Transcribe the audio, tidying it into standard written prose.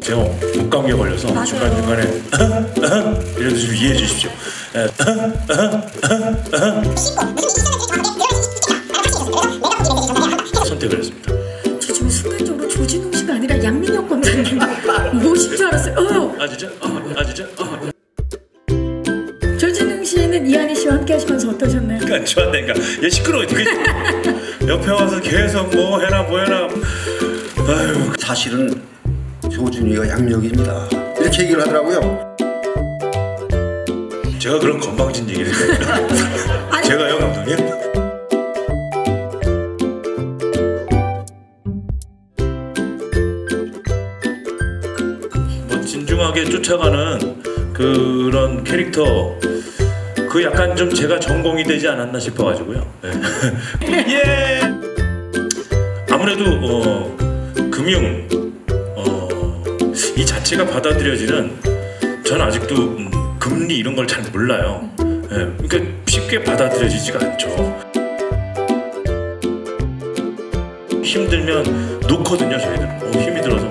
제가 목감기에 걸려서 중간중간에 이래도 좀 이해해 주십시오. 선택을 했습니다. 저 지금 순간적으로 조진웅 씨가 아니라 양민혁 검사님 뭐신 줄 알았어요. 아 진짜? 아 진짜? 조진웅 씨는 이한희 씨와 함께 하시면서 어떠셨나요? 그러니까 좋았다니까. 얘 시끄러워. 옆에 와서 계속 뭐 해라 뭐 해라. 아유. 사실은 조준이가 양력입니다. 이렇게 얘기를 하더라고요. 제가 그런 건방진 얘기를 했어요. 제가요 감독님? 뭐 진중하게 쫓아가는 그런 캐릭터 그 약간 좀 제가 전공이 되지 않았나 싶어가지고요. 예. 아무래도 금융 이 자체가 받아들여지는 저는 아직도 금리 이런 걸 잘 몰라요. 그러니까 쉽게 받아들여지지가 않죠. 힘들면 놓거든요 저희들은. 힘이 들어서